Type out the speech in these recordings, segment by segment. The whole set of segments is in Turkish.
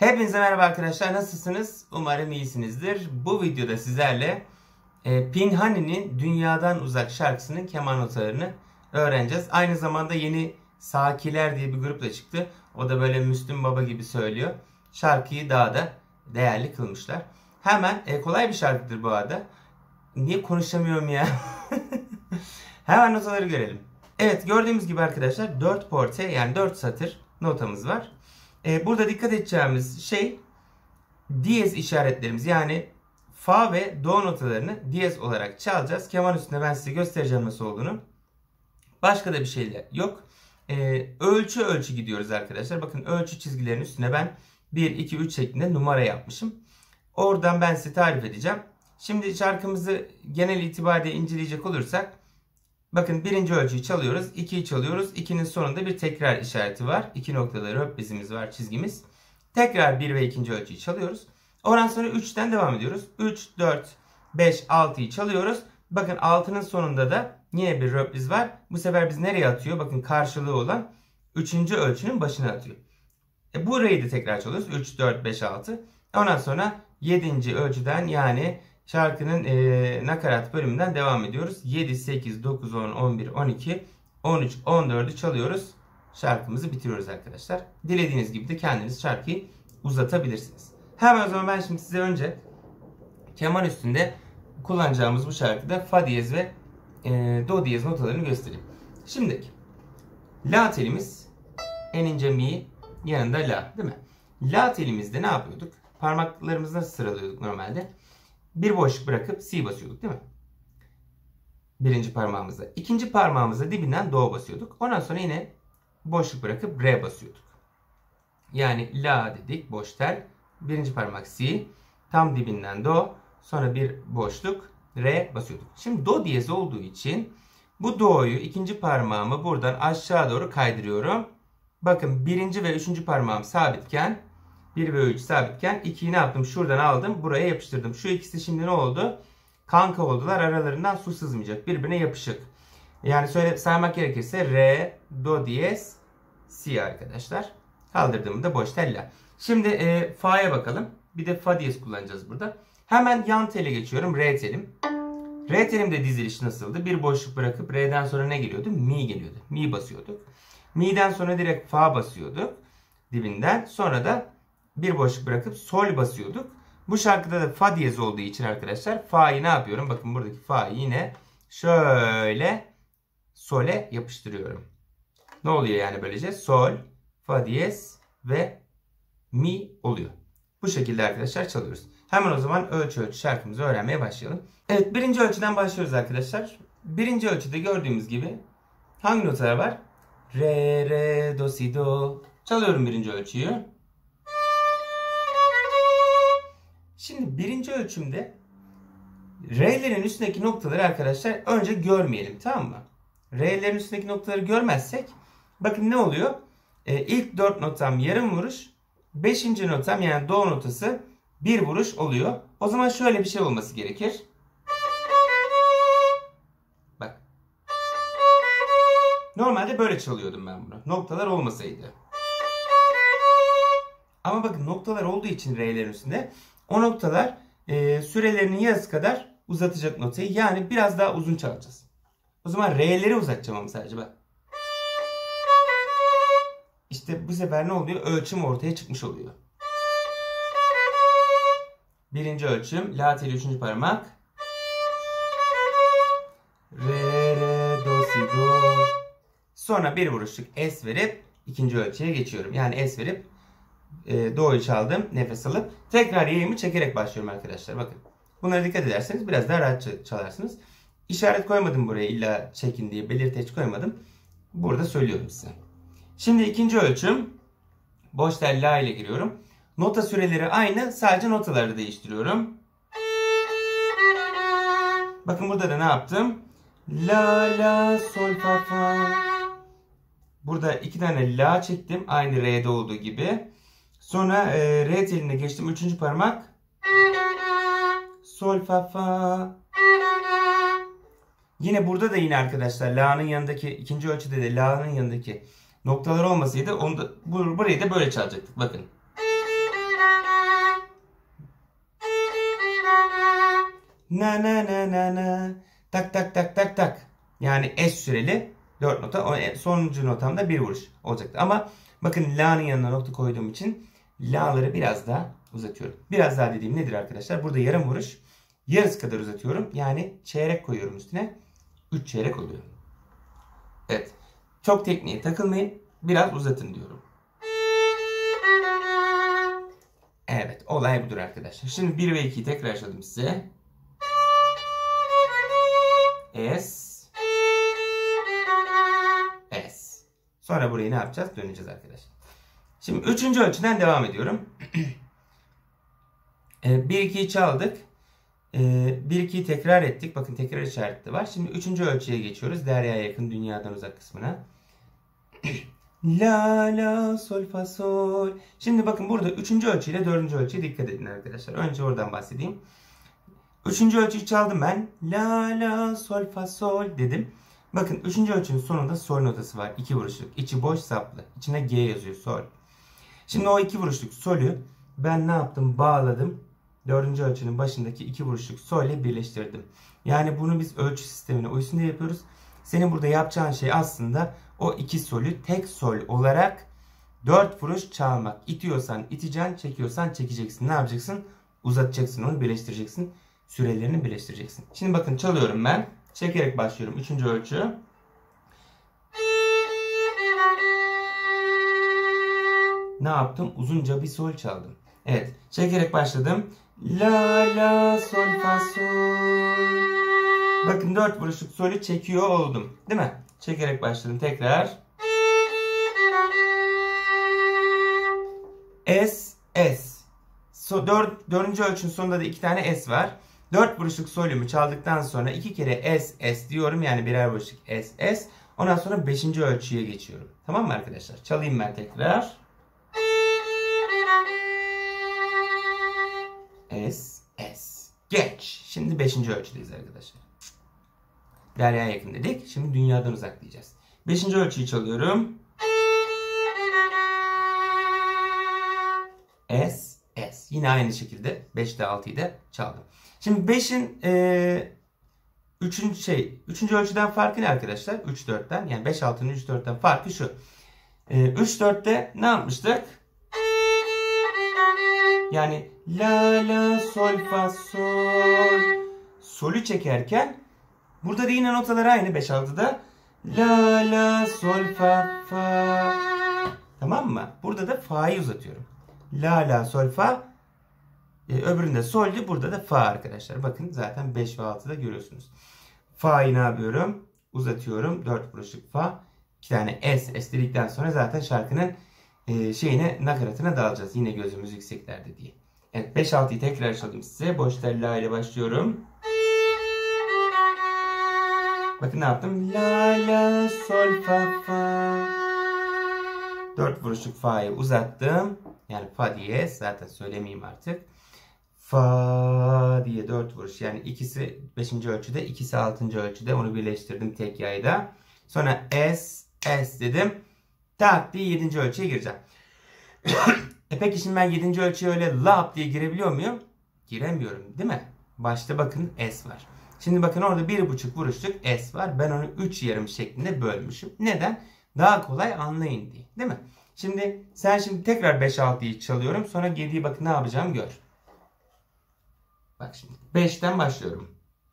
Hepinize merhaba arkadaşlar, nasılsınız? Umarım iyisinizdir. Bu videoda sizlerle Pinhani'nin Dünyadan Uzak şarkısının keman notalarını öğreneceğiz. Aynı zamanda yeni Sakiler diye bir grup da çıktı. O da böyle Müslüm Baba gibi söylüyor. Şarkıyı daha da değerli kılmışlar. Hemen kolay bir şarkıdır bu arada. Niye konuşamıyorum ya? Hemen notaları görelim. Evet, gördüğümüz gibi arkadaşlar 4 porte yani 4 satır notamız var. Burada dikkat edeceğimiz şey diyez işaretlerimiz, yani fa ve do notalarını diyez olarak çalacağız. Keman üstünde ben size göstereceğim nasıl olduğunu. Başka da bir şey yok. Ölçü gidiyoruz arkadaşlar. Bakın, ölçü çizgilerinin üstüne ben 1, 2, 3 şeklinde numara yapmışım. Oradan ben size tarif edeceğim. Şimdi şarkımızı genel itibariyle inceleyecek olursak, bakın birinci ölçüyü çalıyoruz, 2'yi çalıyoruz. 2'nin sonunda bir tekrar işareti var. 2 noktaları röpbizimiz var, çizgimiz. Tekrar 1 ve 2. ölçüyü çalıyoruz. Ondan sonra 3'ten devam ediyoruz. 3, 4, 5, 6'yı çalıyoruz. Bakın 6'nın sonunda da yine bir röpbiz var. Bu sefer biz nereye atıyor? Bakın karşılığı olan 3. ölçünün başına atıyor. Burayı da tekrar çalıyoruz. 3, 4, 5, 6. Ondan sonra 7. ölçüden, yani şarkının nakarat bölümünden devam ediyoruz. 7, 8, 9, 10, 11, 12, 13, 14'ü çalıyoruz. Şarkımızı bitiriyoruz arkadaşlar. Dilediğiniz gibi de kendiniz şarkıyı uzatabilirsiniz. Hemen o zaman ben şimdi size önce keman üstünde kullanacağımız bu şarkıda fa diyez ve do diyez notalarını göstereyim. Şimdi la telimiz, en ince mi, yanında la, değil mi? La telimizde ne yapıyorduk? Parmaklarımızı nasıl sıralıyorduk normalde? Bir boşluk bırakıp si basıyorduk, değil mi? Birinci parmağımıza. İkinci parmağımıza dibinden do basıyorduk. Ondan sonra yine boşluk bırakıp re basıyorduk. Yani la dedik, boş tel. Birinci parmak si. Tam dibinden do. Sonra bir boşluk, re basıyorduk. Şimdi do diyez olduğu için bu do'yu, ikinci parmağımı buradan aşağı doğru kaydırıyorum. Bakın, birinci ve üçüncü parmağım sabitken, 1 ve 3 sabitken 2'yi ne yaptım? Şuradan aldım, buraya yapıştırdım. Şu ikisi şimdi ne oldu? Kanka oldular. Aralarından su sızmayacak. Birbirine yapışık. Yani saymak gerekirse re, do diyez, si arkadaşlar. Kaldırdığımda boş tel la. Şimdi fa'ya bakalım. Bir de fa diyez kullanacağız burada. Hemen yan tele geçiyorum. Re telim. Re telimde diziliş nasıldı? Bir boşluk bırakıp re'den sonra ne geliyordu? Mi geliyordu. Mi basıyorduk. Mi'den sonra direkt fa basıyorduk dibinden. Sonra da bir boşluk bırakıp sol basıyorduk. Bu şarkıda da fa diyez olduğu için arkadaşlar fa'yı ne yapıyorum? Bakın, buradaki fa'yı yine şöyle sol'e yapıştırıyorum. Ne oluyor yani böylece? Sol, fa diyez ve mi oluyor. Bu şekilde arkadaşlar çalıyoruz. Hemen o zaman ölçü şarkımızı öğrenmeye başlayalım. Evet, birinci ölçüden başlıyoruz arkadaşlar. Birinci ölçüde gördüğümüz gibi hangi notalar var? Re, re, do, si, do. Çalıyorum birinci ölçüyü. Şimdi birinci ölçümde re'lerin üstündeki noktaları arkadaşlar önce görmeyelim, tamam mı? Re'lerin üstündeki noktaları görmezsek bakın ne oluyor? İlk 4 notam yarım vuruş. 5. notam, yani do notası, bir vuruş oluyor. O zaman şöyle bir şey olması gerekir. Bak. Normalde böyle çalıyordum ben bunu. Noktalar olmasaydı. Ama bakın, noktalar olduğu için re'lerin üstünde o noktalar sürelerinin yarısı kadar uzatacak notayı. Yani biraz daha uzun çalacağız. O zaman re'leri uzatacağım ama sadece bak. İşte bu sefer ne oluyor? Ölçüm ortaya çıkmış oluyor. Birinci ölçüm la teli, üçüncü parmak. Re, re, do, si, do. Sonra bir vuruşluk es verip ikinci ölçüye geçiyorum. Yani es verip do'yu çaldım, nefes alıp tekrar yayımı çekerek başlıyorum arkadaşlar. Bakın, bunlara dikkat ederseniz biraz daha rahat çalarsınız. İşaret koymadım buraya, illa çekin diye belirteç koymadım. Burada söylüyorum size. Şimdi ikinci ölçüm, boş tel la ile giriyorum. Nota süreleri aynı, sadece notaları değiştiriyorum. Bakın burada da ne yaptım? La, la, sol, fa, fa. Burada 2 tane la çektim, aynı re'de olduğu gibi. Sonra re teline geçtim, üçüncü parmak. Sol, fa, fa. Yine burada da yine arkadaşlar la'nın yanındaki, ikinci ölçüde de la'nın yanındaki noktalar olmasaydı onu da, burayı da böyle çalacaktık. Bakın. Na na na na na. Tak tak tak tak tak. Yani es süreli 4 nota. O sonuncu notamda bir vuruş olacaktı. Ama bakın la'nın yanına nokta koyduğum için la'ları biraz daha uzatıyorum. Biraz daha dediğim nedir arkadaşlar? Burada yarım vuruş. Yarısı kadar uzatıyorum. Yani çeyrek koyuyorum üstüne. 3 çeyrek oluyor. Evet. Çok tekniğe takılmayın. Biraz uzatın diyorum. Evet. Olay budur arkadaşlar. Şimdi 1 ve 2'yi tekrar açalım size. Es. Es. Sonra burayı ne yapacağız? Döneceğiz arkadaşlar. Şimdi 3. ölçüden devam ediyorum. 1-2'yi çaldık. 1-2'yi tekrar ettik. Bakın tekrar işareti var. Şimdi 3. ölçüye geçiyoruz. Derya'ya yakın, dünyadan uzak kısmına. La la sol fa sol. Şimdi bakın burada 3. ölçüyle 4. ölçüye dikkat edin arkadaşlar. Önce oradan bahsedeyim. 3. ölçüyü çaldım ben. La la sol fa sol dedim. Bakın 3. ölçünün sonunda sol notası var. 2 vuruşluk. İçi boş saplı. İçine G yazıyor, sol. Şimdi o 2 vuruşluk solü ben ne yaptım? Bağladım. 4. ölçünün başındaki 2 vuruşluk sol ile birleştirdim. Yani bunu biz ölçü sistemine uysun diye yapıyoruz. Senin burada yapacağın şey aslında o 2 solü tek sol olarak 4 vuruş çalmak. İtiyorsan iteceksin, çekiyorsan çekeceksin. Ne yapacaksın? Uzatacaksın, onu birleştireceksin. Sürelerini birleştireceksin. Şimdi bakın çalıyorum ben. Çekerek başlıyorum. 3. ölçü. Ne yaptım? Uzunca bir sol çaldım. Evet. Çekerek başladım. La la sol fa sol. Bakın 4 vuruşluk solü çekiyor oldum. Değil mi? Çekerek başladım tekrar. Es, es. 4. ölçünün sonunda da 2 tane es var. 4 vuruşluk solümü çaldıktan sonra 2 kere es, es diyorum. Yani birer vuruşluk es, es. Ondan sonra 5. ölçüye geçiyorum. Tamam mı arkadaşlar? Çalayım ben tekrar. Es, es. Geç. Şimdi 5. ölçüdeyiz arkadaşlar. Derya'ya yakın dedik. Şimdi dünyadan uzak diyeceğiz. 5. ölçüyü çalıyorum. Es, es. Yine aynı şekilde 5'te 6'yı da çaldım. Şimdi 5'in 3. ölçüden farkı ne arkadaşlar? 3-4'ten. Yani 5-6'nın 3-4'ten farkı şu. 3-4'te ne yapmıştık? Yani la la sol fa sol. Solü çekerken burada da yine notalar aynı 5-6'da. La la sol fa fa. Tamam mı? Burada da fa'yı uzatıyorum. La la sol fa. Öbüründe sol'di. Burada da fa arkadaşlar. Bakın zaten 5 ve 6'da görüyorsunuz. Fa'yı ne yapıyorum? Uzatıyorum. 4 vuruşluk fa. 2 tane es dedikten sonra zaten şarkının nakaratına dalacağız. Yine gözümüz yükseklerde diye. Evet, 5-6'yı tekrar çalayım size. Boş tel la ile başlıyorum. Bakın ne yaptım? La la sol fa fa. 4 vuruşluk fa'yı uzattım. Yani fa diyez. Zaten söylemeyeyim artık. Fa diye 4 vuruş. Yani ikisi 5. ölçüde, ikisi 6. ölçüde. Onu birleştirdim tek yayda. Sonra es, es dedim. Tak diye 7. ölçüye gireceğim. Peki şimdi ben 7. ölçüye öyle lap diye girebiliyor muyum? Giremiyorum değil mi? Başta bakın es var. Şimdi bakın orada 1,5 vuruşluk es var. Ben onu 3 yarım şeklinde bölmüşüm. Neden? Daha kolay anlayın diye. Değil mi? Şimdi sen şimdi tekrar 5-6'yı çalıyorum. Sonra 7'yi bakın ne yapacağım gör. Bak şimdi 5'ten başlıyorum.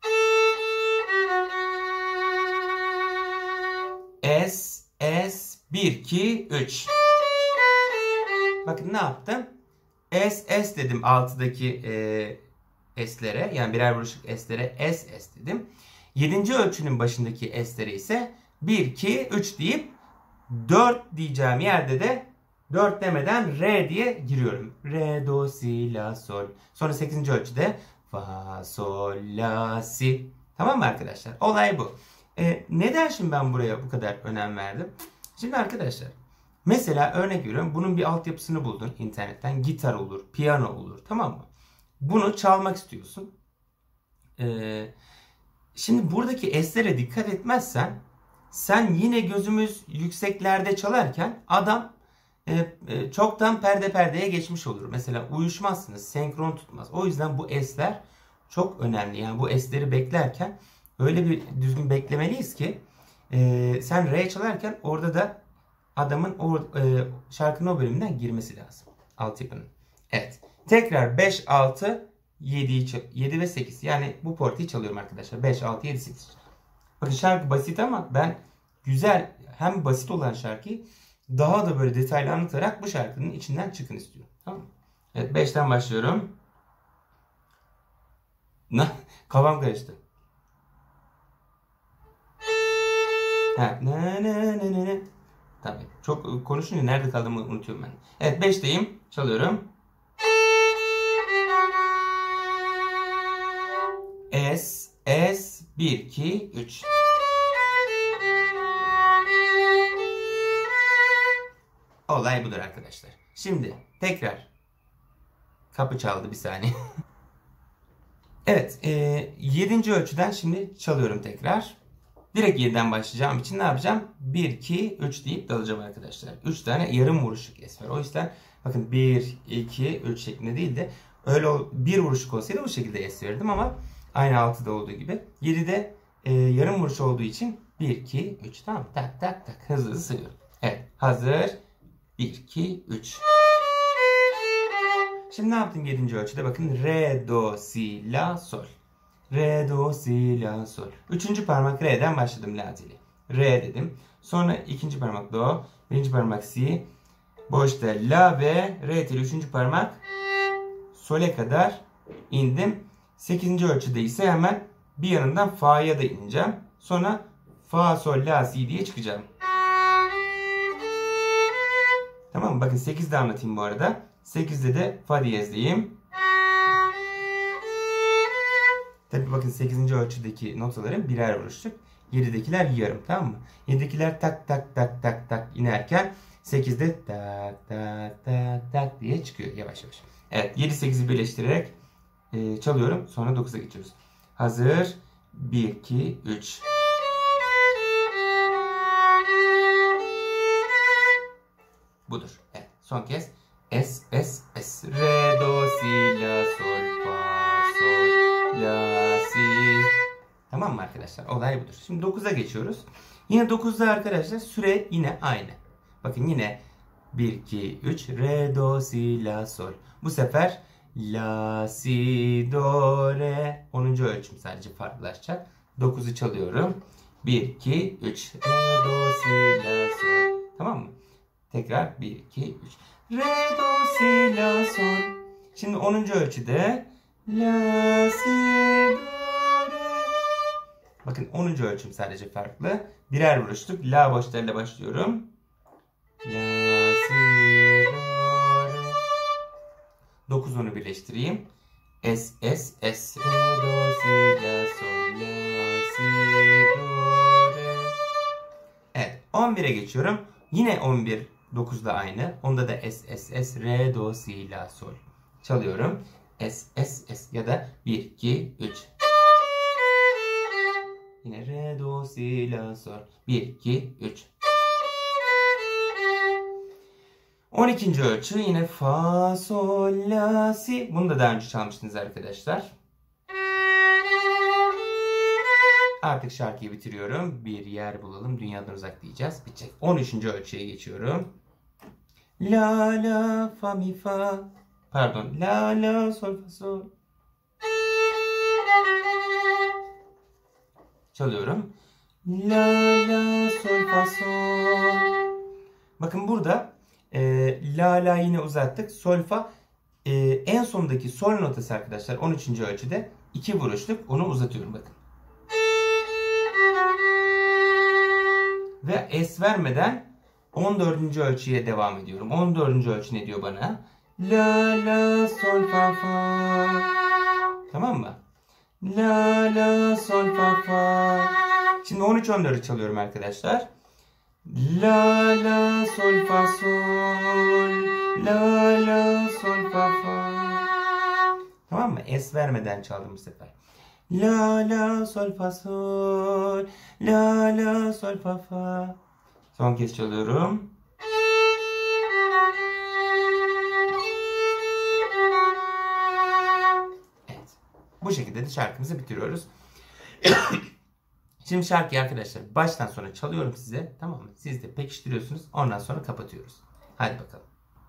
Es, es, 1, 2, 3. Bakın ne yaptım? Es, es dedim 6'daki es'lere. Yani birer vuruşluk es'lere es, es dedim. 7. ölçünün başındaki es'lere ise 1, 2, 3 deyip 4 diyeceğim yerde de 4 demeden re diye giriyorum. Re, do, si, la, sol. Sonra 8. ölçüde fa, sol, la, si. Tamam mı arkadaşlar? Olay bu. Neden şimdi ben buraya bu kadar önem verdim? Şimdi arkadaşlar mesela örnek veriyorum. Bunun bir altyapısını buldun internetten. Gitar olur, piyano olur. Tamam mı? Bunu çalmak istiyorsun. Şimdi buradaki eslere dikkat etmezsen sen yine gözümüz yükseklerde çalarken adam çoktan perdeye geçmiş olur. Mesela uyuşmazsınız. Senkron tutmaz. O yüzden bu esler çok önemli. Yani bu esleri beklerken öyle bir düzgün beklemeliyiz ki sen re çalarken orada da adamın şarkının o bölümünden girmesi lazım. Altyapının. Evet. Tekrar 5, 6, 7 ve 8. Yani bu portiyi çalıyorum arkadaşlar. 5, 6, 7, 8. Bakın şarkı basit ama ben güzel hem basit olan şarkıyı daha da böyle detaylı anlatarak bu şarkının içinden çıkın istiyorum. Tamam mı? Evet, 5'ten başlıyorum. Kafam karıştı. Ha, ne. Tabii. Çok konuşunca nerede kaldığımı unutuyorum ben. Evet, 5'teyim. Çalıyorum. S 1 2 3. Olay budur arkadaşlar. Şimdi tekrar kapı çaldı, bir saniye. Evet, 7. ölçüden şimdi çalıyorum tekrar. Direkt 7'den başlayacağım için ne yapacağım? 1 2 3 deyip dalacağım arkadaşlar. 3 tane yarım vuruşluk es var. O yüzden bakın 1 2 3 şeklinde değil de öyle bir vuruşluk olsaydı bu şekilde es verirdim ama aynı 6'da olduğu gibi 7'de yarım vuruş olduğu için 1 2 3, tamam, tak tak tak hızlı hızlı sayıyorum. Evet, hazır. 1 2 3. Şimdi ne yaptım 7. ölçüde? Bakın re do si la sol. Re do si la sol. 3. parmak re'den başladım la teli. Re dedim. Sonra 2. parmak do, 1. parmak si, boşta la ve re teli 3. parmak sol'e kadar indim. 8. ölçüde ise hemen bir yanından fa'ya da ineceğim. Sonra fa sol la si diye çıkacağım. Tamam mı? Bakın 8'de anlatayım bu arada. 8'de de fa diyezdeyim. Tabi bakın 8. ölçüdeki notaların birer vuruşluk. 7'dekiler yarım, tamam mı? 7'dekiler tak tak tak tak tak inerken 8'de tak tak tak tak diye çıkıyor yavaş yavaş. Evet, 7-8'i birleştirerek çalıyorum. Sonra 9'a geçiyoruz. Hazır. 1 2 3. Budur. Evet, son kez. S. Re, do, si, la, sol, fa, sol, la, si. Tamam mı arkadaşlar? Olay budur. Şimdi 9'a geçiyoruz. Yine 9'da arkadaşlar süre yine aynı. Bakın yine 1, 2, 3. Re, do, si, la, sol. Bu sefer la, si, do, re. 10. ölçüm sadece farklılaşacak. 9'u çalıyorum. 1, 2, 3. Re, do, si, la, sol. Tamam mı? Tekrar 1, 2, 3. Re, do, si, la, sol. Şimdi 10. ölçüde la, si, do, re. Bakın 10. ölçüm sadece farklı. Birer vuruşluk. La boşlarıyla başlıyorum. La, si, do, re. 9 10'u birleştireyim. S. Re, do, si, la, sol. La, si, do, re. Evet. 11'e geçiyorum. Yine 11 9'da aynı. Onda da S, re, do, si, la, sol. Çalıyorum. S ya da 1, 2, 3. Yine re, do, si, la, sol. 1, 2, 3. 12. ölçü yine fa, sol, la, si. Bunu da daha önce çalmıştınız arkadaşlar. Artık şarkıyı bitiriyorum. Bir yer bulalım. Dünyadan uzak diyeceğiz. Bitecek. 13. ölçüye geçiyorum. La, la, fa, mi, fa. Pardon. La, la, sol, fa, sol. Çalıyorum. La, la, sol, fa, sol. Bakın burada la, la yine uzattık. Sol, fa. En sondaki sol notası arkadaşlar 13. ölçüde 2 vuruşluk. Onu uzatıyorum bakın. Ve es vermeden 14. ölçüye devam ediyorum. 14. ölçü ne diyor bana? La, la, sol, fa, fa. Tamam mı? La, la, sol, fa, fa. Şimdi 13-14'ü çalıyorum arkadaşlar. La, la, sol, fa, sol. La, la, sol, fa, fa. Tamam mı? Es vermeden çaldım bu sefer. La, la, sol, fa, sol. La, la, sol, fa, fa. Son kez çalıyorum. Evet. Bu Bu şekilde de şarkımızı bitiriyoruz. Şimdi şarkıyı arkadaşlar baştan sona çalıyorum size. Tamam mı? Siz de pekiştiriyorsunuz. Ondan sonra kapatıyoruz. Hadi bakalım.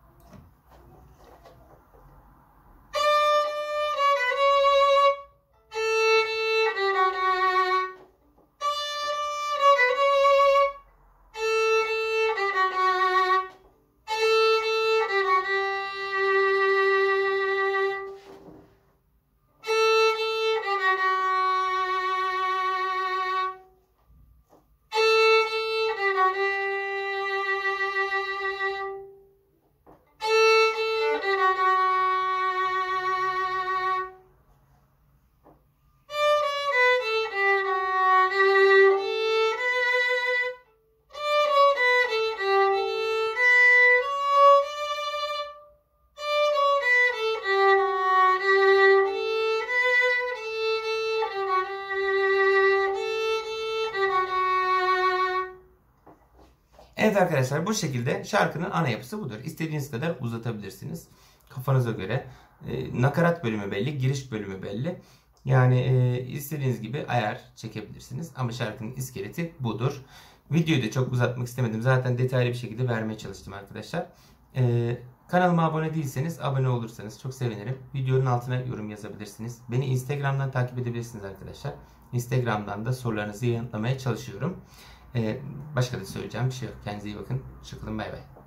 Evet arkadaşlar, bu şekilde şarkının ana yapısı budur. İstediğiniz kadar uzatabilirsiniz. Kafanıza göre. Nakarat bölümü belli, giriş bölümü belli. Yani istediğiniz gibi ayar çekebilirsiniz. Ama şarkının iskeleti budur. Videoyu da çok uzatmak istemedim. Zaten detaylı bir şekilde vermeye çalıştım arkadaşlar. Kanalıma abone değilseniz abone olursanız çok sevinirim. Videonun altına yorum yazabilirsiniz. Beni Instagram'dan takip edebilirsiniz arkadaşlar. Instagram'dan da sorularınızı yanıtlamaya çalışıyorum. Başka da söyleyeceğim bir şey yok. Kendinize iyi bakın. Hoşçakalın. Bay bay.